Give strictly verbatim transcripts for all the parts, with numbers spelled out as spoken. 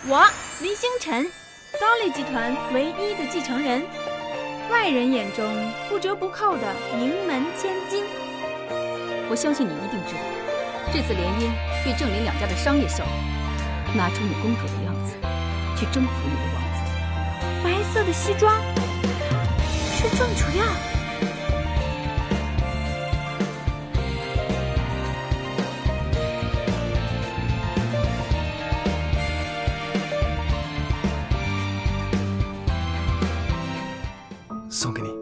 我林星辰，高丽集团唯一的继承人，外人眼中不折不扣的名门千金。 我相信你一定知道，这次联姻对郑林两家的商业效益，拿出你公主的样子，去征服你的王子。 白色的西装，是郑楚耀。 送给你，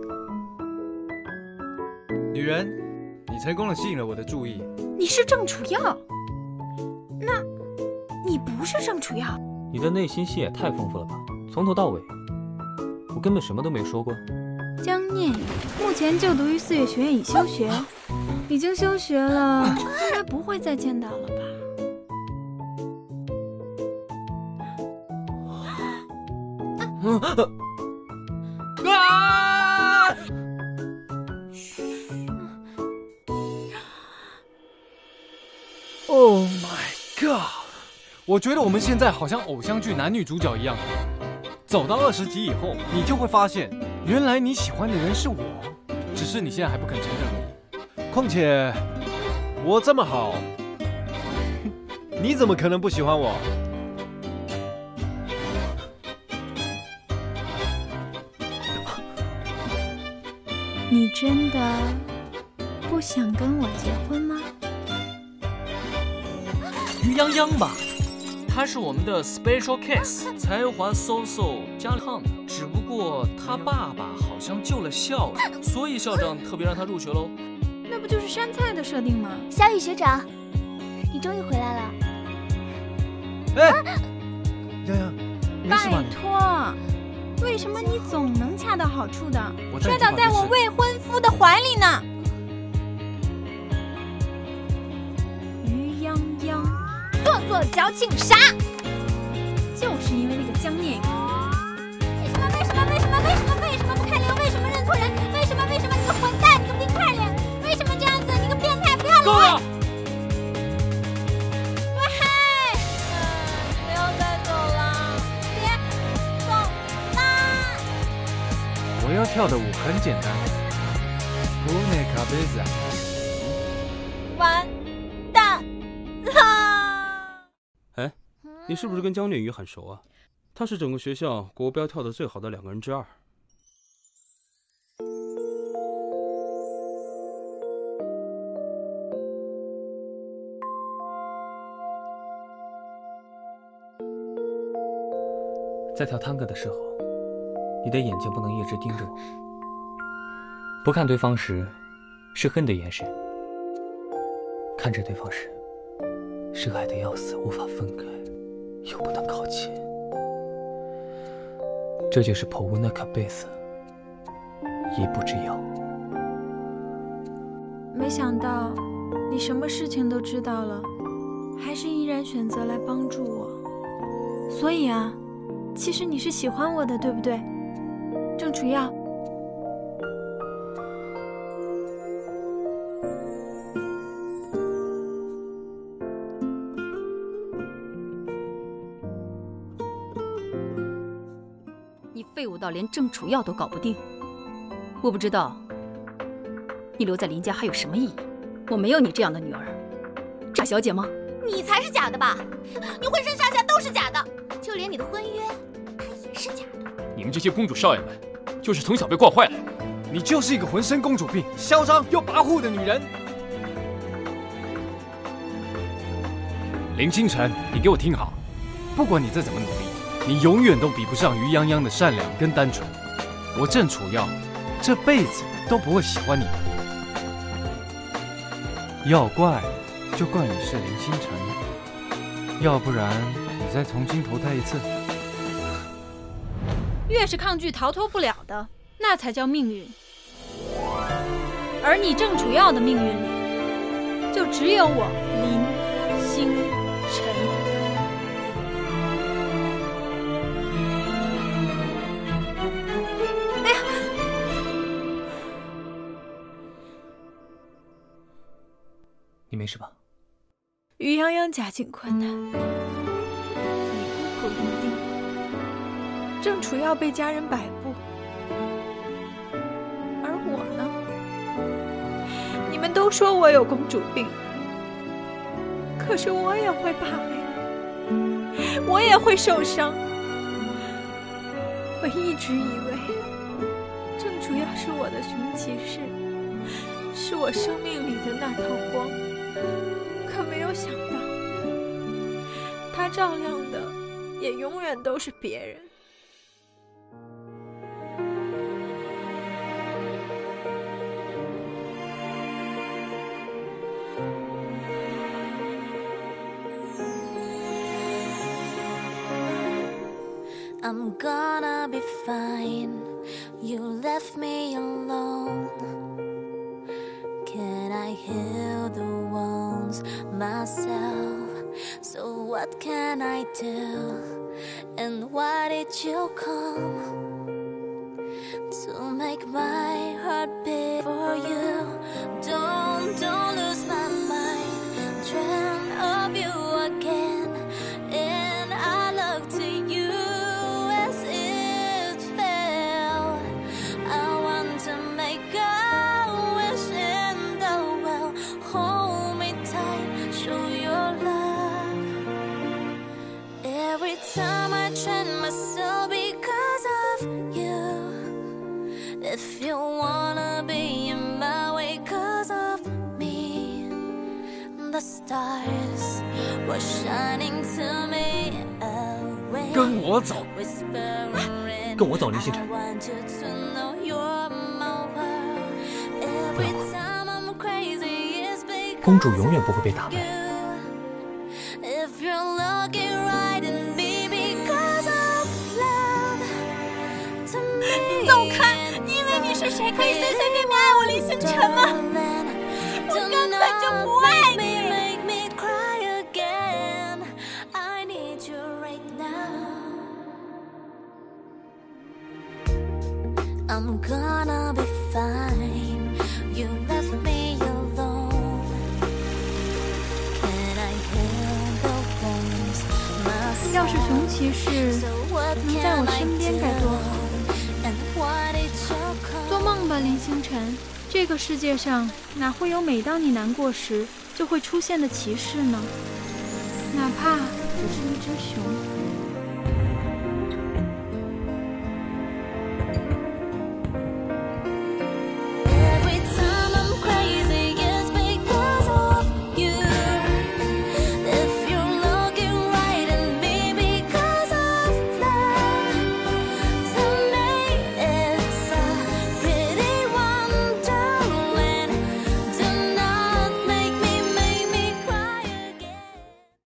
女人，你成功的吸引了我的注意。 你是郑楚耀？那，你不是郑楚耀？ 你的内心戏也太丰富了吧！从头到尾，我根本什么都没说过。 江念宇目前就读于四月学院已休学，已经休学了，应该不会再见到了吧？ 啊！ Oh my god！ 我觉得我们现在好像偶像剧男女主角一样，走到二十集以后，你就会发现，原来你喜欢的人是我，只是你现在还不肯承认而已。况且，我这么好，你怎么可能不喜欢我？ 你真的不想跟我结婚吗？ 于泱泱吧，他是我们的 special case， 才华 so so 加胖子，只不过他爸爸好像救了校长，所以校长特别让他入学喽。 那不就是杉菜的设定吗？ 小雨学长，你终于回来了。 哎，泱泱，没事吧你？ 拜托，为什么你总能恰到好处的摔倒在我未婚夫的怀里呢？于泱泱。 做作矫情傻，就是因为那个江念宇。为什么？为什么？为什么？为什么？为什么不开脸？为什么认错人？为什么？为什么你个混蛋，你个冰块脸？为什么这样子？你个变态，不要脸！ 够了！ 喂，不要再走了，别走啦！ 我要跳的舞很简单，布内卡贝斯。 完蛋了！ 哎，你是不是跟江念宇很熟啊？他是整个学校国标跳得最好的两个人之二。在跳探戈的时候，你的眼睛不能一直盯着我，不看对方时是恨的眼神，看着对方时。 是爱得要死，无法分开，又不能靠近，这就是普乌纳卡贝斯，一步之遥。 没想到你什么事情都知道了，还是依然选择来帮助我。所以啊，其实你是喜欢我的，对不对，郑楚耀？ 废物到连郑楚耀都搞不定，我不知道你留在林家还有什么意义。我没有你这样的女儿，傻小姐吗？ 你才是假的吧？你浑身上下都是假的，就连你的婚约，它也是假的。 你们这些公主少爷们，就是从小被惯坏了。 你就是一个浑身公主病、嚣张又跋扈的女人。林星辰，你给我听好，不管你再怎么努力。 你永远都比不上于泱泱的善良跟单纯，我郑楚耀这辈子都不会喜欢你的。要怪就怪你是林星辰，要不然你再重新投胎一次。 越是抗拒逃脱不了的，那才叫命运。而你郑楚耀的命运里，就只有我林星辰。 你没事吧？ 于泱泱家境困难，你孤苦楚赢定，郑楚要被家人摆布，而我呢？你们都说我有公主病，可是我也会怕黑，我也会受伤。我一直以为郑楚要是我的熊骑士，是我生命里的那道光，可没有想到，他照亮的也永远都是别人。 I'm gonna be fine. You left me alone. Can I heal the wounds myself? So what can I do? And why did you come to make my heart beat for you? Don't, don't lose my mind. Dream of you again. And I look to you as it fell. I want to make a wish in the well. Hold me tight, show your love. Every time I train myself because of you. If you wanna be in my way cause of me, the stars were shining to me away. 跟我走， 跟我走，林星辰。不要哭，公主永远不会被打败。 你走开！你以为你是谁，可以随随便便爱我林星辰吗？我根本就不爱你。 I'm gonna be fine. You left me alone. Can I heal the wounds myself? 要是熊骑士能在我身边该多好！做梦吧，林星辰，这个世界上哪会有每当你难过时就会出现的骑士呢？哪怕只是一只熊。